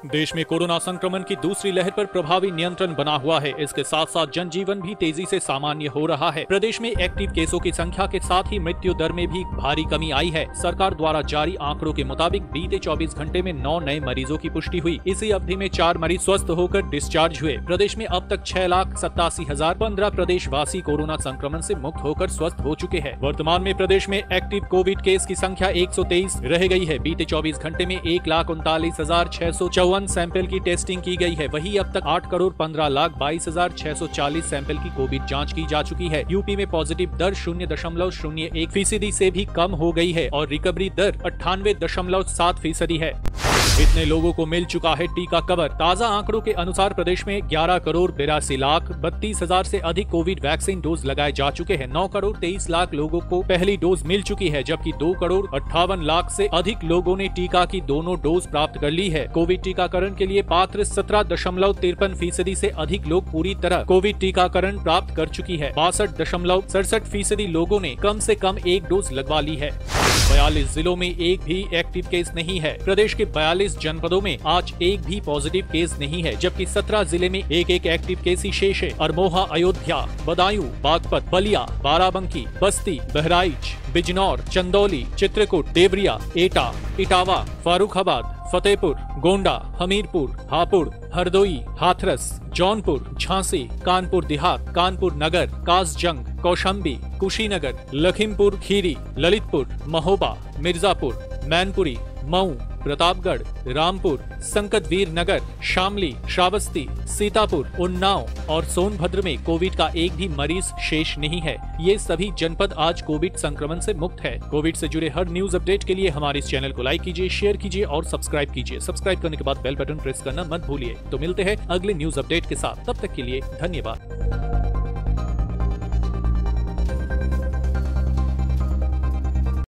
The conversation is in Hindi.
देश में कोरोना संक्रमण की दूसरी लहर पर प्रभावी नियंत्रण बना हुआ है। इसके साथ साथ जनजीवन भी तेजी से सामान्य हो रहा है। प्रदेश में एक्टिव केसों की संख्या के साथ ही मृत्यु दर में भी भारी कमी आई है। सरकार द्वारा जारी आंकड़ों के मुताबिक बीते 24 घंटे में 9 नए मरीजों की पुष्टि हुई। इसी अवधि में 4 मरीज स्वस्थ होकर डिस्चार्ज हुए। प्रदेश में अब तक 6,87,015 प्रदेशवासी कोरोना संक्रमण से मुक्त होकर स्वस्थ हो चुके हैं। वर्तमान में प्रदेश में एक्टिव कोविड केस की संख्या 123 रह गई है। बीते 24 घंटे में 1,39,654 सैंपल की टेस्टिंग की गई है। वहीं अब तक 8,22,22,640 सैंपल की कोविड जांच की जा चुकी है। यूपी में पॉजिटिव दर 0.01% से भी कम हो गई है और रिकवरी दर 98.7% है। इतने लोगों को मिल चुका है टीका कवर। ताजा आंकड़ों के अनुसार प्रदेश में 11,82,32,000 से अधिक कोविड वैक्सीन डोज लगाए जा चुके हैं। 9,23,00,000 लोगों को पहली डोज मिल चुकी है, जबकि 2,58,00,000 से अधिक लोगों ने टीका की दोनों डोज प्राप्त कर ली है। कोविड टीकाकरण के लिए पात्र 17.53% से अधिक लोग पूरी तरह कोविड टीकाकरण प्राप्त कर चुकी है। 62.67% लोगों ने कम से कम एक डोज लगवा ली है। 42 जिलों में एक भी एक्टिव केस नहीं है। प्रदेश के 42 जनपदों में आज एक भी पॉजिटिव केस नहीं है, जबकि 17 जिले में एक एक्टिव केस ही शेष है। अमरोहा, अयोध्या, बदायूं, बागपत, बलिया, बाराबंकी, बस्ती, बहराइच, बिजनौर, चंदौली, चित्रकूट, देवरिया, एटा, इटावा, फर्रुखाबाद, फतेहपुर, गोंडा, हमीरपुर, हापुड़, हरदोई, हाथरस, जौनपुर, झांसी, कानपुर देहात, कानपुर नगर, कासजंग, कौशाम्बी, कुशीनगर, लखीमपुर खीरी, ललितपुर, महोबा, मिर्जापुर, मैनपुरी, मऊ, प्रतापगढ़, रामपुर, संकटवीर नगर, शामली, श्रावस्ती, सीतापुर, उन्नाव और सोनभद्र में कोविड का एक भी मरीज शेष नहीं है। ये सभी जनपद आज कोविड संक्रमण से मुक्त है। कोविड से जुड़े हर न्यूज अपडेट के लिए हमारे इस चैनल को लाइक कीजिए, शेयर कीजिए और सब्सक्राइब कीजिए। सब्सक्राइब करने के बाद बेल बटन प्रेस करना मत भूलिए। तो मिलते हैं अगले न्यूज अपडेट के साथ। तब तक के लिए धन्यवाद।